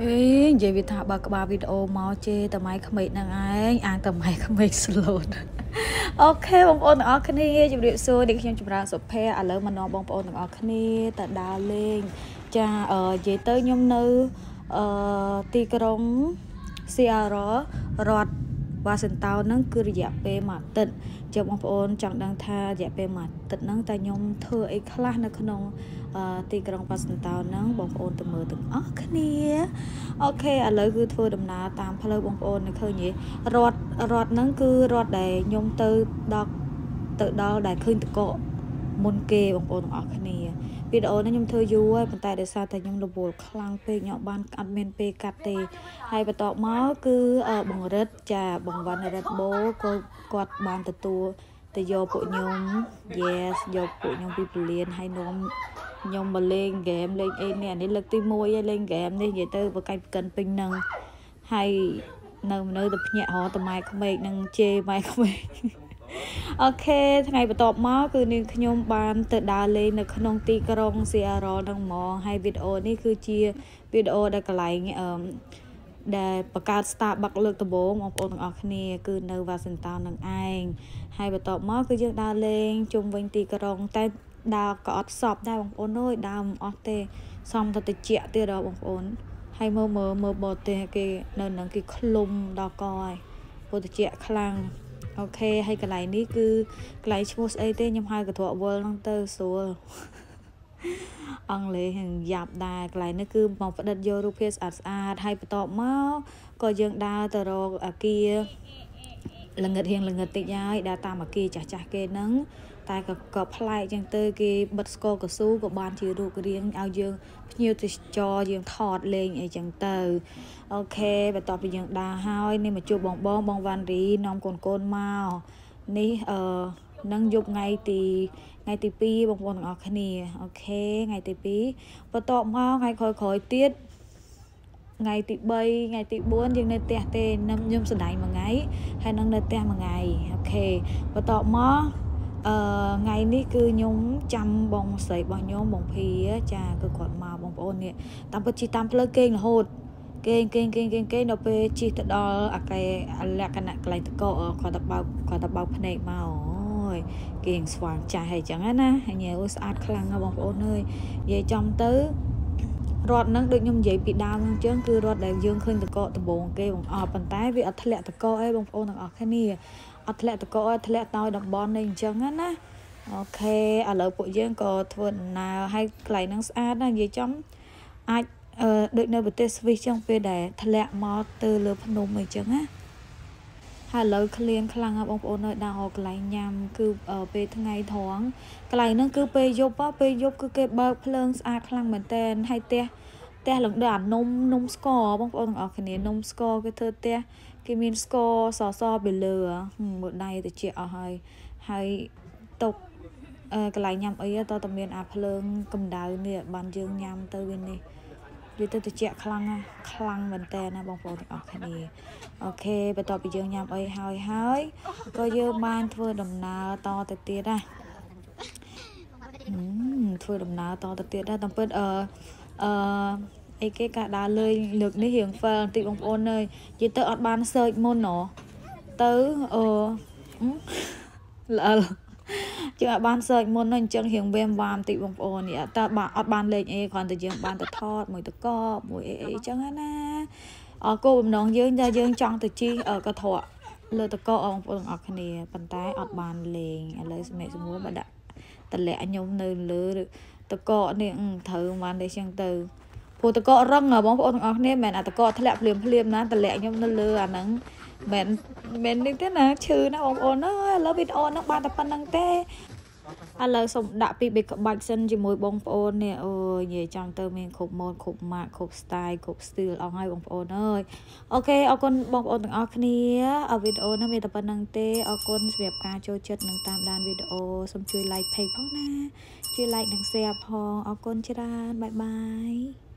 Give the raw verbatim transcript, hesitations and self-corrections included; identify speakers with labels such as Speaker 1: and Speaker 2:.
Speaker 1: Ê, vậy vì thả bà các bà video máu chê tầm máy không mệt năng ai ăn tầm máy không mệt slot. Ok bông ôn ở khăn đi chụp điện xưa đi khi chụp ra sụp phe à lớn mà nó bông ôn ở khăn đi ta đào lên cha ở dưới tới nhôm nữ ờ tì krong xia rõ rót và sân tàu nâng cứ dẹp bề mặt tịnh chụp bông ôn chẳng đang tha dẹp bề mặt tịnh nâng ta nhôm thưa ấy khá nó khăn nông tì krong và sân tàu nâng bông ôn từ mờ từng ở khăn đi ok à lời cứ thưa đầm ná tam phá lời bông ôn này khơi nhỉ rót rót nâng cứ rót để nhôm tư đọc tự đó để khơi tự cọ môn kê bông ôn ở khăn đi video nó nhôm thưa du ấy tại để sao tại nhôm đồ bột khlang pe nhọ ban admin pe cắt tê hay bắt tọt máu cứ ở bằng rớt trà bằng văn rớt bố cô quạt bàn từ tua từ do bộ nhôm yes do bộ nhôm bị liền hay nôm nhôm mà lên game lên em nè để lực tim môi lên game đi vậy tư và cây cần pin nâng hay nơi nơi tập nhẹ họ tầm mai không mệt nâng chê mai không mệt ok ngày bắt tọt máu cứ nên nhôm bàn từ đà lên là không ti krong xì rò đang mò hay video này cứ chia video đã cả lại đểประกาศ Starbucks លើកដំបូងបងប្អូនទាំងអស់គ្នាគឺនៅ Washington នឹងឯងហើយបន្ទាប់មកគឺយើងដើរលេងជុំវិញទីក្រុងតែដើរក៏អត់សពដែរបងប្អូនអើយដើរមិនអស់ទេសំទៅតិចទៀតដល់បងប្អូនហើយមើលមើលមើលបរទេសគេនៅនឹងគេឃ្លុំដល់កហើយពុទ្ធជាខ្លាំងអូខេហើយកន្លែងនេះគឺកន្លែងឈ្មោះស្អីទេខ្ញុំហៅកន្ត្រកវល់ហ្នឹងទៅស្រួលអង់គ្លេសហ្នឹងយ៉ាប់ដែរកន្លែងនេះគឺមកផ្ដិតយករូបភាពស្អាតស្អាតហើយបន្ទាប់មកក៏យើងដើរទៅរកអាគារល្ងិតរៀងល្ងិតតិចហើយដើរតាមអាគារចាស់ចាស់គេហ្នឹងតែក៏ក៏ប្លែកចឹងទៅគេបិទស្គរកស៊ូក៏បានជារូបរាងឲ្យយើងភ្ញៀវទេសចរយើងថតលេងអីចឹងទៅអូខេបន្ទាប់ពីយើងដើរហើយនេះមកជួបបងបងបងវ៉ាន់រីនាំកូនកូនមកនេះអឺនឹងយប់ថ្ងៃទីថ្ងៃទីពីរបងប្អូនទាំងអស់គ្នាអូខេថ្ងៃទីពីរបន្ទាប់មកថ្ងៃក្រោយក្រោយទៀតថ្ងៃទីបីថ្ងៃទីបួនយើងនៅផ្ទះទេខ្ញុំសម្ដែងមួយថ្ងៃហើយនឹងនៅផ្ទះមួយថ្ងៃអូខេបន្ទាប់មកអឺថ្ងៃនេះគឺខ្ញុំចាំបងស្រីរបស់ខ្ញុំបងភីចាគឺគាត់មកបងប្អូននេះតាមពិតជិះតាមផ្លូវគេងរហូតគេងគេងគេងគេងគេងដល់ពេលជិះទៅដល់អាកែលក្ខណៈកន្លែងតកគាត់ទៅបើកគាត់ទៅបើកភ្នែកមកគេងស្វាងចាស់ហើយចឹងណាហើយញ៉ែអូស្អាតខ្លាំងណាស់បងប្អូនអើយនិយាយចំទៅរត់ហ្នឹងដូចខ្ញុំនិយាយពីដើមអញ្ចឹងគឺរត់ដែលយើងឃើញតកដំបងគេបងអត់ប៉ុន្តែវាអត់ធ្លាក់តកអីបងប្អូនទាំងអស់គ្នាអត់ធ្លាក់តកអត់ធ្លាក់ទៅតំបន់នេះអញ្ចឹងណាអូខេឥឡូវពួកយើងក៏ធ្វើដំណើរហើយកន្លែងហ្នឹងស្អាតណាស់និយាយចំអាចអឺដូចនៅប្រទេសស្វីសចឹងពេលដែលធ្លាក់មកទៅលើភ្នំអីចឹងណាហើយឥឡូវក្លៀនខ្លាំងណាស់បងប្អូននៅដល់កន្លែងញ៉ាំគឺពេលថ្ងៃត្រង់កន្លែងហ្នឹងគឺពេលយប់ពេលយប់គឺគេបើកភ្លើងស្អាតខ្លាំងមែនតើហើយផ្ទះផ្ទះឡើងដល់អានំនំស្ករបងប្អូនទាំងអស់គ្នានំស្ករគេធ្វើផ្ទះគេមានស្ករសសពីលើមើលដៃទៅជាអស់ហើយហើយតុកកន្លែងញ៉ាំអីតើតមានអាភ្លើងកម្ដៅនេះបានយើងញ៉ាំទៅវានេះវាទៅតិចខ្លាំងណាស់ខ្លាំងមែនតើណាបងប្អូនទាំងអស់គ្នាអូខេបន្ទាប់ពីយើងញ៉ាំអីហើយហើយក៏យើងបានធ្វើដំណើរតទៅទៀតណាធ្វើដំណើរតទៅទៀតដែរតាមពិតអឺអឺអីគេកាដើរលើលើកនេះរៀងហ្វលបន្តិចបងប្អូនអើយនិយាយទៅអត់បានសើចមុនហ៎ទៅអឺល្អជឿអត់បានសើចមុនហ្នឹងអញ្ចឹងរៀងវែមវ៉ាមតិចបងប្អូននេះតើបាទអត់បានលេងអីគ្រាន់តែយើងបានទៅថតមួយតកមួយអីអីអញ្ចឹងណាអរគោលបំណងយើងថាយើងចង់ទៅជីកត្រកលើតកបងប្អូនទាំងអស់គ្នាប៉ុន្តែអត់បានលេងឥឡូវសម្រាប់សម្រួលបើដាក់តម្លាក់ខ្ញុំនៅលើតកនេះត្រូវបានទេចឹងទៅព្រោះតករឹងបងប្អូនទាំងអស់គ្នាមិនមែនអាតកធ្លាក់ភ្លាមភ្លាមណាតម្លាក់ខ្ញុំនៅលើអាហ្នឹងមិនមែននេះទេណាឈឺណាបងប្អូនអើយឥឡូវវីដេអូហ្នឹងបានតែប៉ុណ្្នឹងទេឥឡូវសូមដាក់ពីបេក្បាច់សិនជាមួយបងប្អូននេះអូយនិយាយចង់ទៅមានគ្រប់ម៉ូដគ្រប់ម៉ាកគ្រប់ style គ្រប់ style អស់ហើយបងប្អូនអើយអូខេអរគុណបងប្អូនទាំងអស់គ្នាវីដេអូនេះមានតែប៉ុណ្្នឹងទេអរគុណសម្រាប់ការចូលចិត្តនិងតាមដានវីដេអូសូមជួយ like page ផងណាជួយ like និង share ផងអរគុណច្រើនបាយបាយ